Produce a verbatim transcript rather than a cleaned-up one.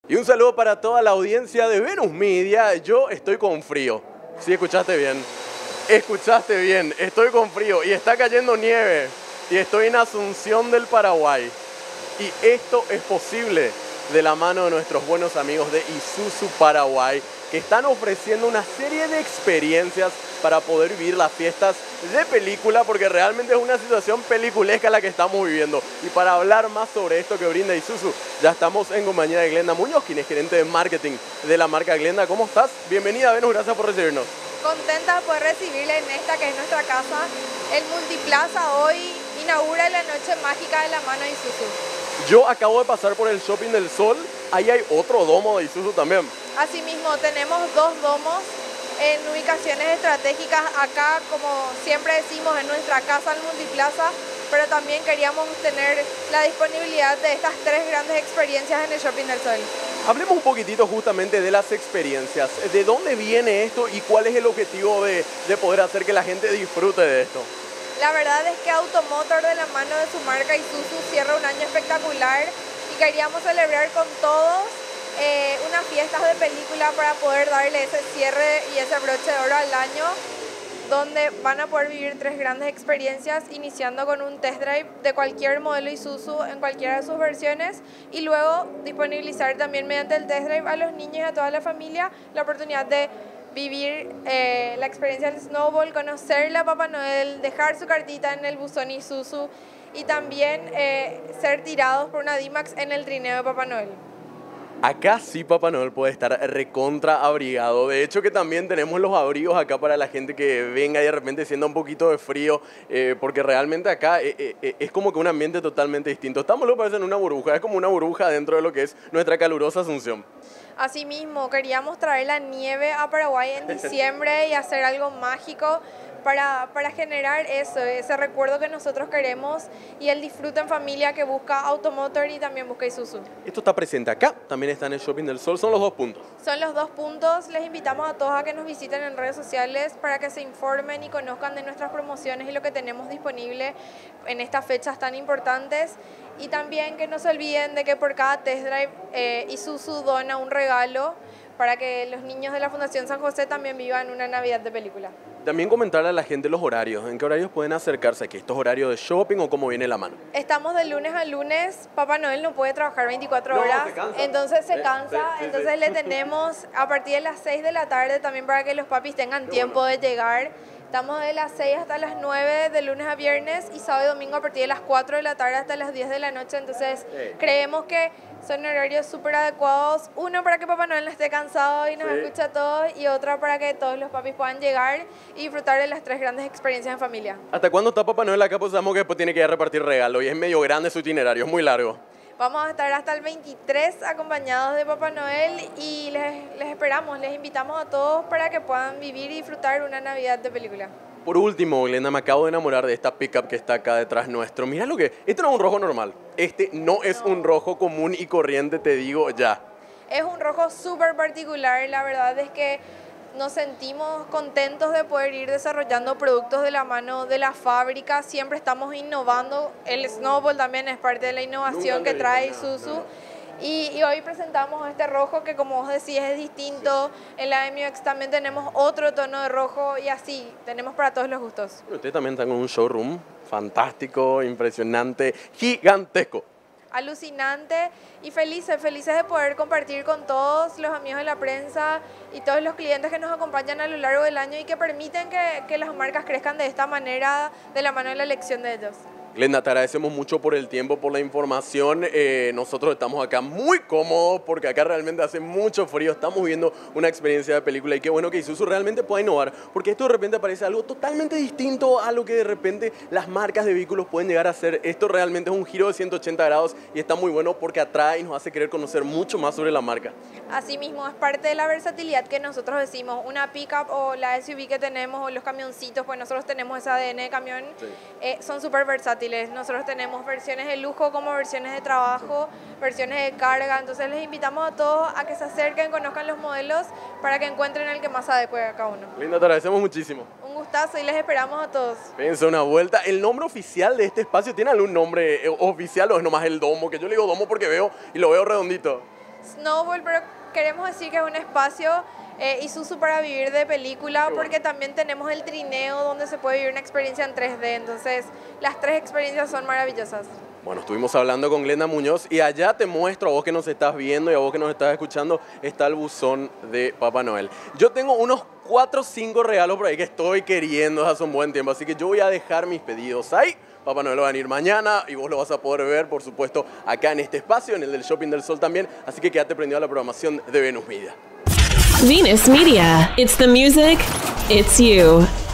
Y un saludo para toda la audiencia de Venus Media. Yo estoy con frío. Sí, escuchaste bien. Escuchaste bien. Estoy con frío y está cayendo nieve. Y estoy en Asunción del Paraguay. Y esto es posible de la mano de nuestros buenos amigos de Isuzu Paraguay, que están ofreciendo una serie de experiencias para poder vivir las fiestas de película, porque realmente es una situación peliculesca la que estamos viviendo. Y para hablar más sobre esto que brinda Isuzu, ya estamos en compañía de Glenda Muñoz, quien es gerente de marketing de la marca. Glenda, ¿cómo estás? Bienvenida a Venus, gracias por recibirnos. Contenta de poder recibirle en esta que es nuestra casa. El Multiplaza hoy inaugura la noche mágica de la mano de Isuzu. Yo acabo de pasar por el Shopping del Sol, ahí hay otro domo de Isuzu también. Asimismo, tenemos dos domos en ubicaciones estratégicas acá, como siempre decimos, en nuestra casa, el Multiplaza, pero también queríamos tener la disponibilidad de estas tres grandes experiencias en el Shopping del Sol. Hablemos un poquitito justamente de las experiencias. ¿De dónde viene esto y cuál es el objetivo de, de poder hacer que la gente disfrute de esto? La verdad es que Automotor, de la mano de su marca Isuzu, cierra un año espectacular y queríamos celebrar con todos eh, unas fiestas de película para poder darle ese cierre y ese broche de oro al año, donde van a poder vivir tres grandes experiencias, iniciando con un test drive de cualquier modelo Isuzu en cualquiera de sus versiones y luego disponibilizar también mediante el test drive a los niños y a toda la familia la oportunidad de vivir eh, la experiencia del snowball, conocerle a Papá Noel, dejar su cartita en el buzón Isuzu y también eh, ser tirados por una D-Max en el trineo de Papá Noel. Acá sí Papá Noel puede estar recontra abrigado. De hecho que también tenemos los abrigos acá para la gente que venga y de repente sienta un poquito de frío, eh, porque realmente acá eh, eh, es como que un ambiente totalmente distinto. Estamos, lo parece, en una burbuja, es como una burbuja dentro de lo que es nuestra calurosa Asunción. Asimismo, queríamos traer la nieve a Paraguay en diciembre y hacer algo mágico para, para generar eso, ese recuerdo que nosotros queremos y el disfrute en familia que busca Automotor y también busca Isuzu. Esto está presente acá, también está en el Shopping del Sol, son los dos puntos. Son los dos puntos, les invitamos a todos a que nos visiten en redes sociales para que se informen y conozcan de nuestras promociones y lo que tenemos disponible en estas fechas tan importantes. Y también que no se olviden de que por cada test drive eh, Isuzu dona un regalo para que los niños de la Fundación San José también vivan una Navidad de película. También comentarle a la gente los horarios, ¿en qué horarios pueden acercarse aquí? ¿Estos horarios de shopping o cómo viene la mano? Estamos de lunes a lunes, Papá Noel no puede trabajar veinticuatro horas, no, se cansa. entonces se Sí, cansa, sí, sí, entonces sí. le tenemos a partir de las seis de la tarde también para que los papis tengan Qué tiempo bueno. de llegar. Estamos de las seis hasta las nueve de lunes a viernes y sábado y domingo a partir de las cuatro de la tarde hasta las diez de la noche. Entonces Sí. creemos que son horarios súper adecuados. Uno para que Papá Noel no esté cansado y nos Sí. escuche a todos y otra para que todos los papis puedan llegar y disfrutar de las tres grandes experiencias en familia. ¿Hasta cuándo está Papá Noel acá? Pues sabemos que después tiene que ir a repartir regalos y es medio grande su itinerario, es muy largo. Vamos a estar hasta el veintitrés acompañados de Papá Noel y les, les esperamos, les invitamos a todos para que puedan vivir y disfrutar una Navidad de película. Por último, Glenda, me acabo de enamorar de esta pickup que está acá detrás nuestro. Mira lo que... Este no es un rojo normal. Este no es No. un rojo común y corriente, te digo ya. Es un rojo súper particular, la verdad es que nos sentimos contentos de poder ir desarrollando productos de la mano de la fábrica, siempre estamos innovando, el Snowball también es parte de la innovación Nunca que trae antes visto Isuzu. nada, no, Y, y hoy presentamos este rojo que, como vos decís, es distinto. En la M X también tenemos otro tono de rojo y así, tenemos para todos los gustos. Bueno, ustedes también están con un showroom fantástico, impresionante, gigantesco. Alucinante y felices, felices de poder compartir con todos los amigos de la prensa y todos los clientes que nos acompañan a lo largo del año y que permiten que, que las marcas crezcan de esta manera de la mano de la elección de ellos. Glenda, te agradecemos mucho por el tiempo, por la información. Eh, nosotros estamos acá muy cómodos porque acá realmente hace mucho frío. Estamos viendo una experiencia de película y qué bueno que Isuzu realmente pueda innovar, porque esto de repente parece algo totalmente distinto a lo que de repente las marcas de vehículos pueden llegar a hacer. Esto realmente es un giro de ciento ochenta grados y está muy bueno porque atrae y nos hace querer conocer mucho más sobre la marca. Asimismo, es parte de la versatilidad que nosotros decimos, una pickup o la S U V que tenemos o los camioncitos, pues nosotros tenemos ese A D N de camión, Sí. eh, son súper versátiles. Nosotros tenemos versiones de lujo como versiones de trabajo, versiones de carga, entonces les invitamos a todos a que se acerquen, conozcan los modelos para que encuentren el que más se adecue a cada uno. Glenda, te agradecemos muchísimo. Un gustazo y les esperamos a todos. Pensa una vuelta. ¿El nombre oficial de este espacio tiene algún nombre eh, oficial o es nomás el domo? Que yo le digo domo porque veo y lo veo redondito. Snowball, pero queremos decir que es un espacio eh, Isuzu para vivir de película, Qué bueno. porque también tenemos el trineo donde se puede vivir una experiencia en tres D. Entonces, las tres experiencias son maravillosas. Bueno, estuvimos hablando con Glenda Muñoz y allá te muestro a vos que nos estás viendo y a vos que nos estás escuchando, está el buzón de Papá Noel. Yo tengo unos cuatro o cinco regalos por ahí que estoy queriendo hace un buen tiempo, así que yo voy a dejar mis pedidos ahí. Papá Noel va a venir mañana y vos lo vas a poder ver, por supuesto, acá en este espacio, en el del Shopping del Sol también, así que quédate prendido a la programación de Venus Media. Venus Media. It's the music, it's you.